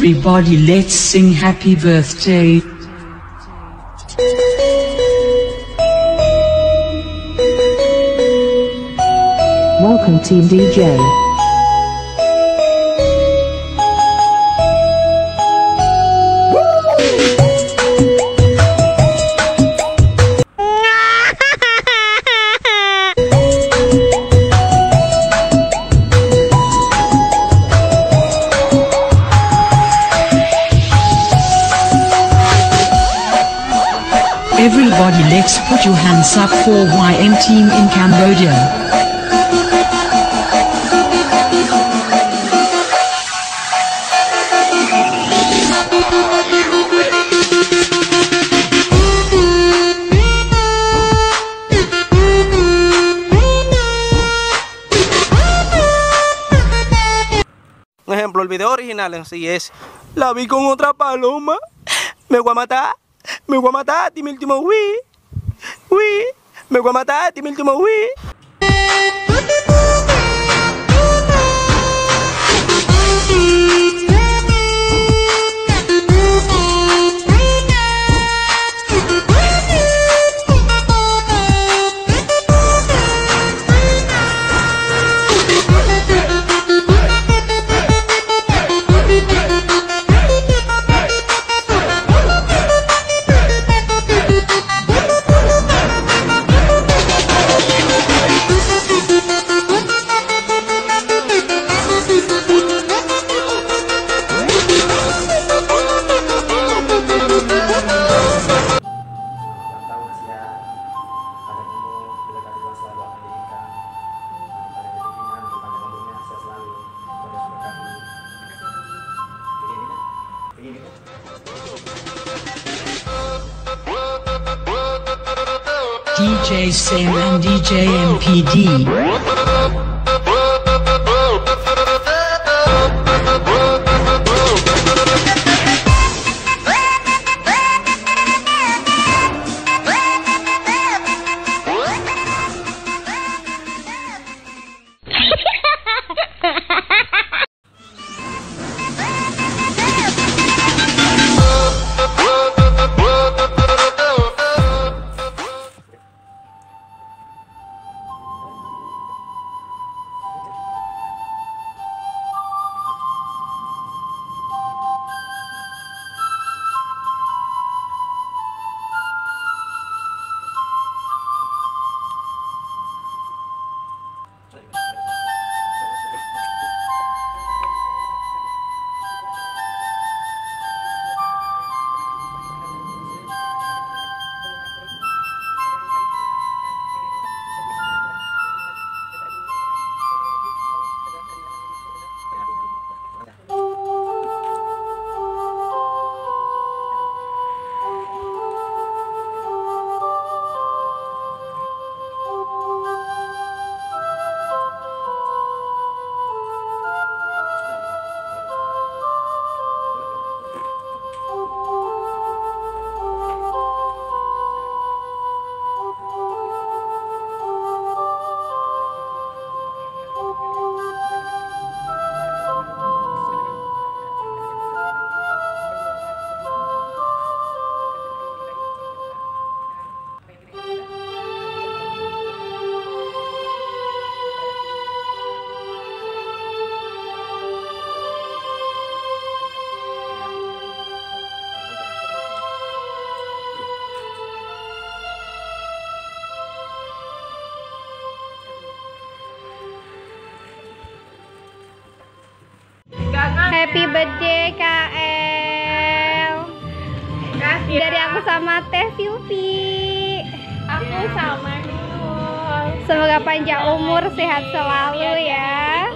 Everybody, let's sing happy birthday. Welcome Team DJ. Everybody, let's put your hands up for YM team in Cambodia. Un ejemplo, el video original en sí es: la vi con otra paloma, me voy a matar. Me voy a matar, dime el último wii. Me voy a matar, dime el último wii. DJ Sam and DJ MPD. Happy birthday KL. Dari aku sama Teh Silvi. Aku sama Nurul. Semoga panjang umur, sehat selalu ya.